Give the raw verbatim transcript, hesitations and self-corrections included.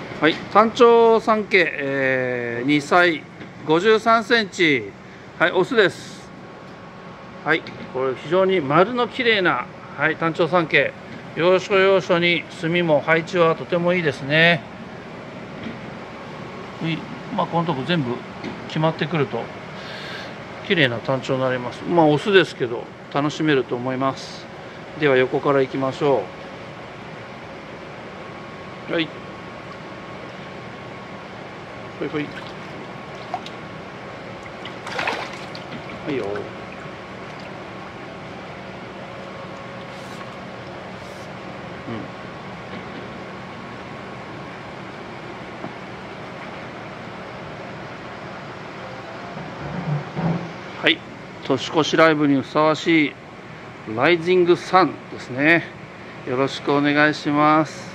はい、単調さん系、えー、にさい、ごじゅうさんセンチ、はい、オスです。はい、これ非常に丸の綺麗な、はい、単調さん系、要所要所に墨も配置はとてもいいですね。まあ、このとこ全部決まってくると綺麗な単調になります。まあオスですけど楽しめると思います。では横からいきましょう。はい。ほいほい。はいよ。うん。はい。年越しライブにふさわしいライジングサンですね。よろしくお願いします。